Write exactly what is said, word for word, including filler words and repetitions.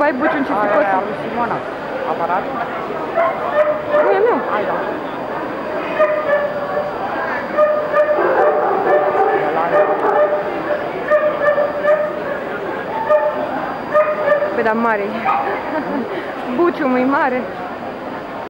Vai, Buciu, ce fricos. Aia, lui Simona. Aparatul? Nu e meu. Hai, da. Păi da, mare. Buciu, mai mare.